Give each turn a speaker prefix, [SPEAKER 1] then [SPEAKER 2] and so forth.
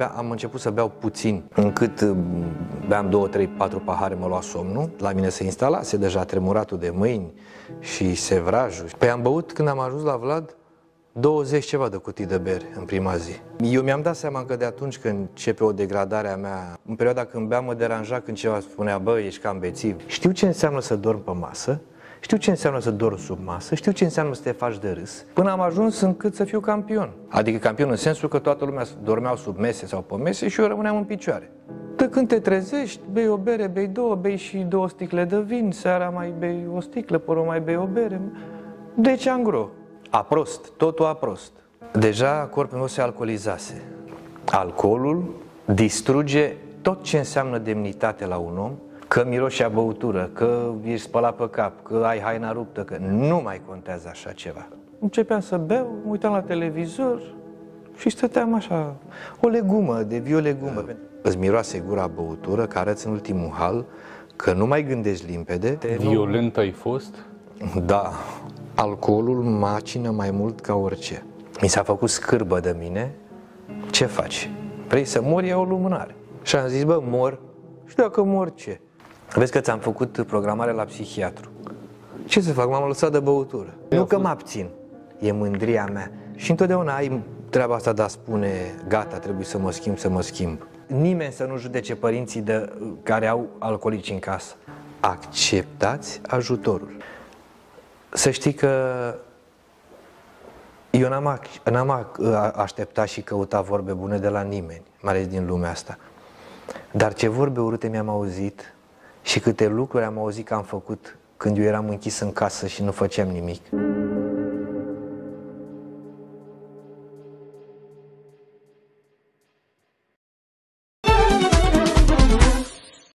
[SPEAKER 1] am început să beau puțin, încât beam 2, 3, 4 pahare, mă lua somnul. La mine se instalase deja tremuratul de mâini și sevrajul. Păi am băut, când am ajuns la Vlad, 20 ceva de cutii de bere în prima zi. Eu mi-am dat seama că de atunci când începe o degradare a mea, în perioada când beam mă deranja când ceva spunea, bă, ești cam bețiv. Știu ce înseamnă să dormi pe masă, știu ce înseamnă să dormi sub masă, știu ce înseamnă să te faci de râs, până am ajuns încât să fiu campion. Adică campion în sensul că toată lumea dormeau sub mese sau pe mese și eu rămâneam în picioare. De când te trezești, bei o bere, bei două, bei și 2 sticle de vin, seara mai bei o sticlă, până mai bei o bere. Deci angro. A prost, totul a prost. Deja corpul meu se alcoolizase. Alcoolul distruge tot ce înseamnă demnitate la un om, că miroși a băutură, că ești spălat pe cap, că ai haina ruptă, că nu mai contează așa ceva. Începeam să beau, mă uitam la televizor și stăteam așa, o legumă, devii o legumă. Îți miroase gura băutură, că arăți în ultimul hal, că nu mai gândești limpede.
[SPEAKER 2] Violent ai fost?
[SPEAKER 1] Da. Alcoolul macină mai mult ca orice. Mi s-a făcut scârbă de mine. Ce faci? Vrei să mori? E o lumânare. Și am zis, bă, mor. Și dacă mor, ce? Vezi că ți-am făcut programare la psihiatru. Ce să fac? M-am lăsat de băutură. Nu că mă abțin. E mândria mea. Și întotdeauna ai treaba asta de a spune, gata, trebuie să mă schimb. Nimeni să nu judece părinții care au alcoolici în casă. Acceptați ajutorul. Să știi că eu n-am așteptat și căutat vorbe bune de la nimeni, mai ales din lumea asta. Dar ce vorbe urâte mi-am auzit și câte lucruri am auzit că am făcut când eu eram închis în casă și nu făceam nimic.